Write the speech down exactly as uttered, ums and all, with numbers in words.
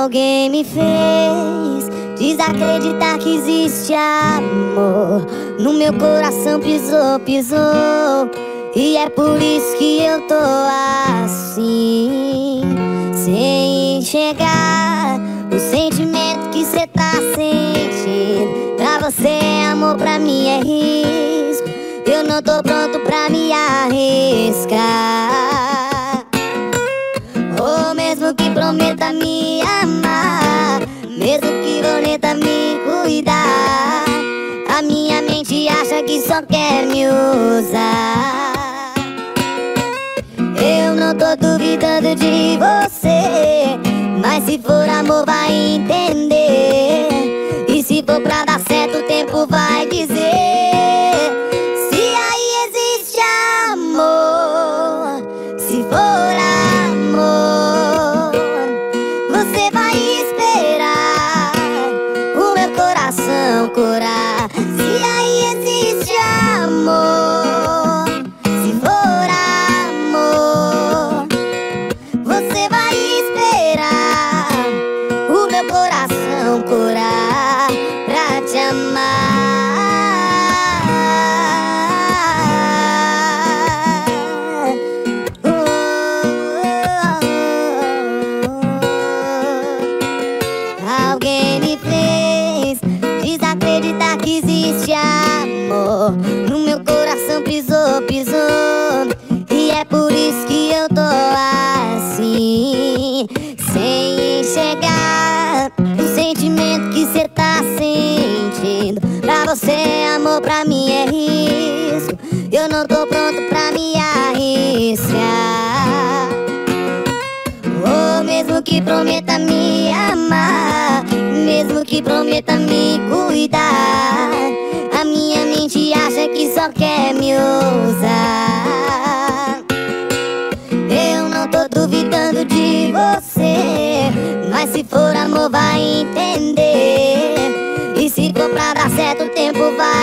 Alguém me fez desacreditar que existe amor. No meu coração pisou, pisou. E é por isso que eu tô assim, sem enxergar o sentimento que cê tá sentindo. Pra você é amor, pra mim é risco. Eu não tô pronto pra me arriscar. Ou mesmo que prometa me amar, mesmo que prometa me cuidar, a minha mente acha que só quer me usar. Eu não tô duvidando de você, mas se for amor vai entender. E se for pra dar certo o tempo vai dizer se aí existe amor. Se for amor, você vai esperar o meu coração curar. Se aí existe amor, se for amor, você vai esperar o meu coração curar pra te amar. Alguém me fez desacreditar que existe amor. No meu coração pisou, pisou. E é por isso que eu tô assim, sem enxergar o sentimento que cê tá sentindo. Pra você é amor, pra mim é risco. Eu não tô pronto pra me arriscar. Ou mesmo que prometa me amar, mesmo que prometa me cuidar, a minha mente acha que só quer me usar. Eu não tô duvidando de você, mas se for amor vai entender. E se for pra dar certo o tempo vai